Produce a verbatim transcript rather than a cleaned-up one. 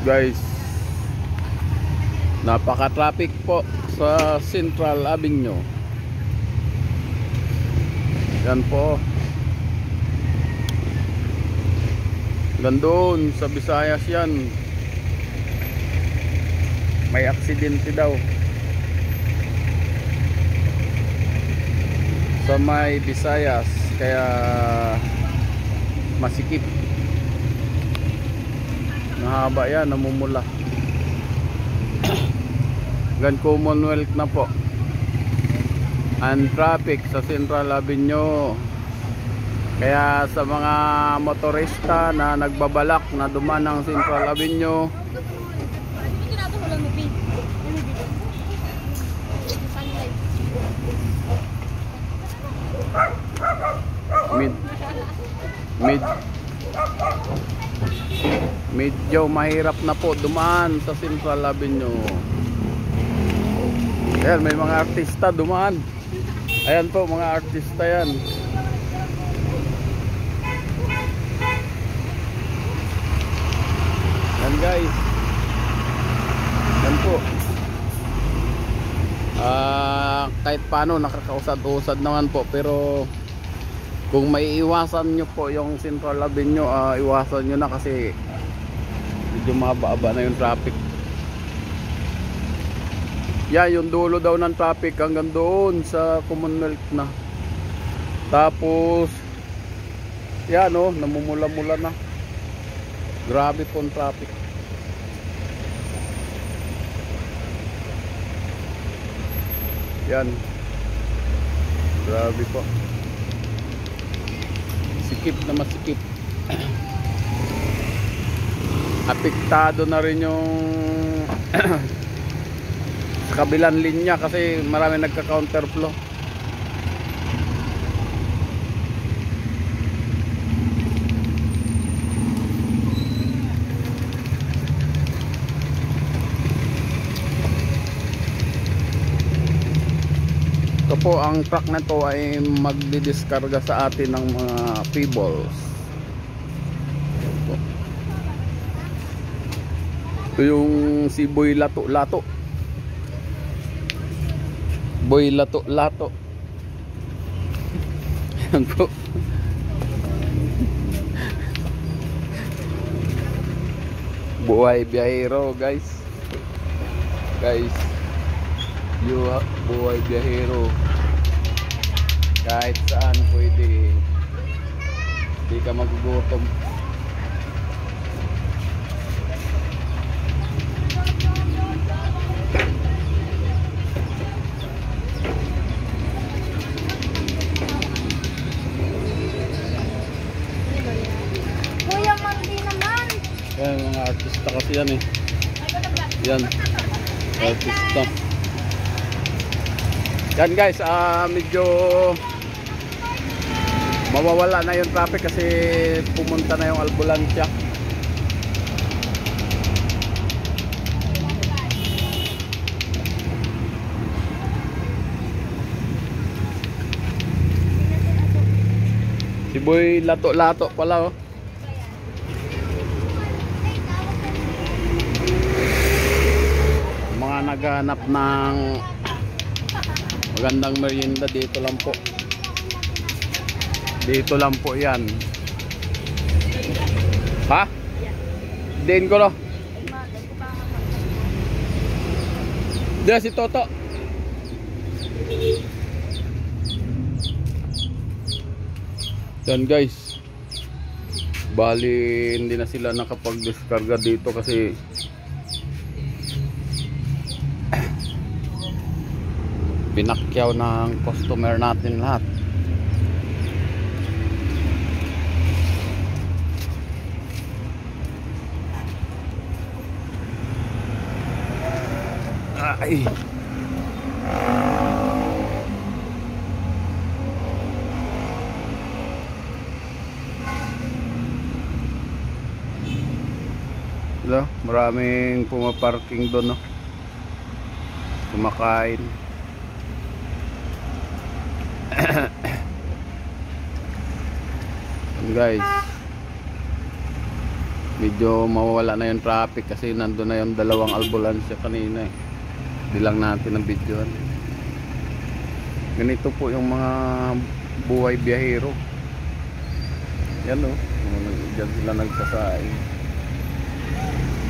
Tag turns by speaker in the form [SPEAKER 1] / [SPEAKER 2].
[SPEAKER 1] Guys, napaka-traffic po sa Central Avenue. Yan po. Gandun sa Visayas yan. May aksidente daw sa may Visayas, kaya masikip. Mahaba yan, namumula. Gan Commonwealth na po ang traffic sa Central Avenue. Kaya sa mga motorista na nagbabalak na dumaan ng Central Avenue, mid mid medyo mahirap na po dumaan sa Central Avenue. Ayan, may mga artista dumaan. Ayan po, mga artista yan. Yan guys, yan po. Uh, kahit paano nakakausad-usad naman po, pero kung may iwasan nyo po yung Central Avenue, uh, iwasan nyo na kasi medyo mababa na yung traffic. Yan, yung dulo daw ng traffic hanggang doon sa Commonwealth na. Tapos yan o, oh, namumula-mula na. Grabe po ang traffic. Yan, grabe po. Sikip na masikip. Apektado na rin yung sa kabilang linya kasi marami nagka-counterflow. Ito po, ang truck na to ay magdidiskarga sa atin ng mga Peebles. Ito yung si Boy Lato Lato. Boy Lato Lato. Yan po. Buhay biyahero guys. Guys, you buhay biyahero. Kahit saan pwede, hindi ka magugutom.
[SPEAKER 2] Kuya, mandi naman.
[SPEAKER 1] Yan, mga artista kasi yan eh. Yan, artista. Yan guys, uh, medyo mawawala na yung traffic kasi pumunta na yung ambulansya. Si Boy Lato Lato pala oh. Mga naghanap ng magandang merienda, dito lang po. Dito lang po yan. Ha? Din ko no? Diyan si Toto. Yan guys, bali hindi na sila nakapag-diskarga dito kasi pinakyaw ng customer natin lahat. Ay. Hello, maraming pumaparking doon, no? Kumakain. Guys, medyo mawawala na yung traffic kasi nandun na yung dalawang ambulansya kanina eh. Di lang natin ang video. Ganito po yung mga buhay biyahero. Yan o, oh. Diyan sila nagsasaing.